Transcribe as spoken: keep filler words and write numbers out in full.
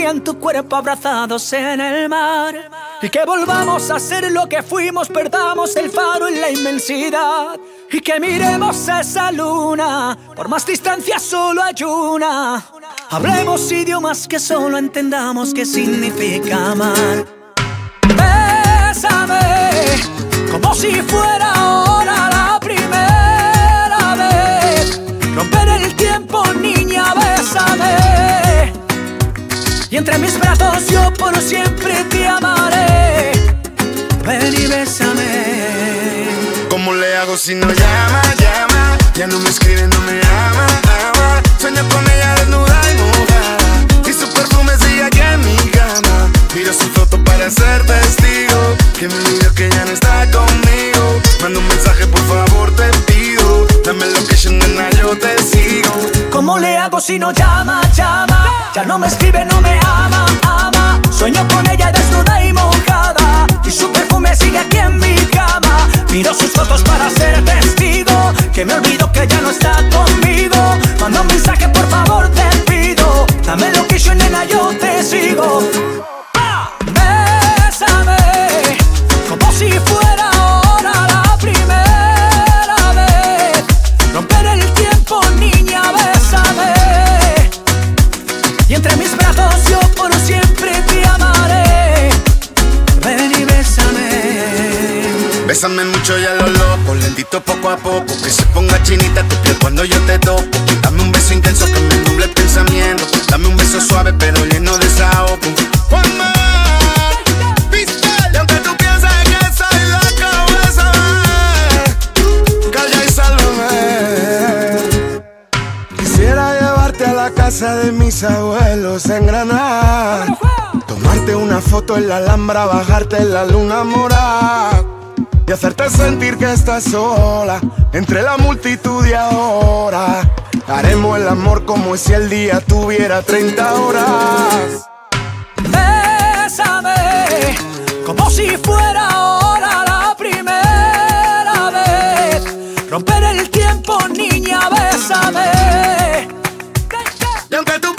en tu cuerpo abrazados en el mar. Y que volvamos a ser lo que fuimos, perdamos el faro en la inmensidad. Y que miremos esa luna, por más distancia solo hay una. Hablemos idiomas que solo entendamos qué significa amar. Bésame, como si fuera ahora la primera vez. Romper el tiempo, niña, bésame. Y entre mis brazos yo por siempre te amaré. Ven y bésame. ¿Cómo le hago si no llama, llama? Ya no me escribe, no me ama, ama. Sueño con ella desnuda y mojada, y su perfume sigue aquí en mi cama. Miro su foto para ser testigo, que me olvido que ya no está conmigo. Manda un mensaje, por favor, te pido. Dame location, nena, yo te sigo. ¿Cómo le hago si no llama, llama? Ya no me escribe, no me ama, ama. Sueño con ella desnuda y mojada, y su perfume sigue aquí en mi cama. Miro sus fotos para ser testigo, que me olvido que ya no está conmigo. Manda un mensaje, por favor, te pido. Dame location, nena, yo te sigo. Bésame, como si fuera ahora la primera vez. Romper el tiempo, niña, bésame. Y entre mis brazos yo por siempre te amaré. Ven y bésame. Bésame mucho y a lo loco, lentito poco a poco, que se ponga chinita tu piel cuando yo te toco. Dame un beso intenso que me nuble el pensamiento. Dame un beso suave pero lleno de desahogo. Juanma, y aunque tú pienses que soy loco, bésame. Calla y sálvame. Quisiera llevarte a la casa de mis abuelos en Granada, tomarte una foto en la Alhambra, bajarte en la luna morada y hacerte sentir que estás sola entre la multitud y ahora. Haremos el amor como si el día tuviera treinta horas. Bésame, como si fuera ahora la primera vez. Romper el tiempo, niña, bésame. Y aunque tú